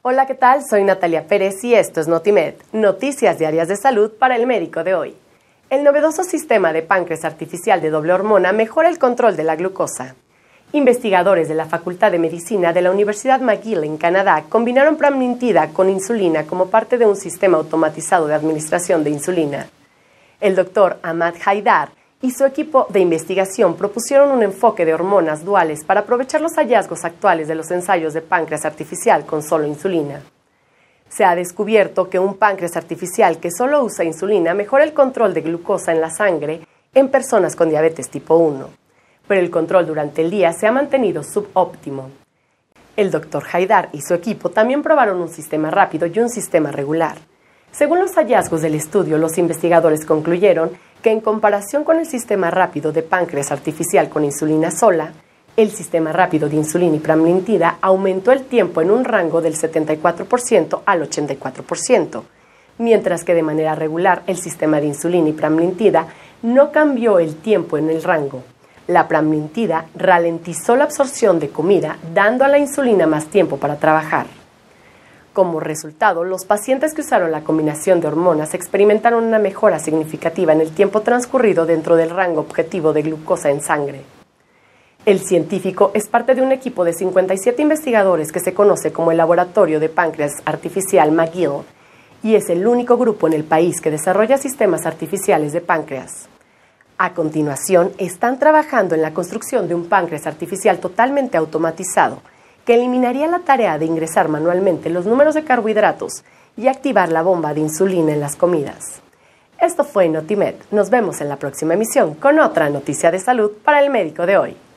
Hola, ¿qué tal? Soy Natalia Pérez y esto es Notimed, noticias diarias de salud para el médico de hoy. El novedoso sistema de páncreas artificial de doble hormona mejora el control de la glucosa. Investigadores de la Facultad de Medicina de la Universidad McGill en Canadá combinaron pramlintida con insulina como parte de un sistema automatizado de administración de insulina. El doctor Ahmad Haidar y su equipo de investigación propusieron un enfoque de hormonas duales para aprovechar los hallazgos actuales de los ensayos de páncreas artificial con solo insulina. Se ha descubierto que un páncreas artificial que solo usa insulina mejora el control de glucosa en la sangre en personas con diabetes tipo 1, pero el control durante el día se ha mantenido subóptimo. El doctor Haidar y su equipo también probaron un sistema rápido y un sistema regular. Según los hallazgos del estudio, los investigadores concluyeron que en comparación con el sistema rápido de páncreas artificial con insulina sola, el sistema rápido de insulina y pramlintida aumentó el tiempo en un rango del 74% al 84%, mientras que de manera regular el sistema de insulina y pramlintida no cambió el tiempo en el rango. La pramlintida ralentizó la absorción de comida, dando a la insulina más tiempo para trabajar. Como resultado, los pacientes que usaron la combinación de hormonas experimentaron una mejora significativa en el tiempo transcurrido dentro del rango objetivo de glucosa en sangre. El científico es parte de un equipo de 57 investigadores que se conoce como el Laboratorio de Páncreas Artificial McGill y es el único grupo en el país que desarrolla sistemas artificiales de páncreas. A continuación, están trabajando en la construcción de un páncreas artificial totalmente automatizado que eliminaría la tarea de ingresar manualmente los números de carbohidratos y activar la bomba de insulina en las comidas. Esto fue Notimed. Nos vemos en la próxima emisión con otra noticia de salud para el médico de hoy.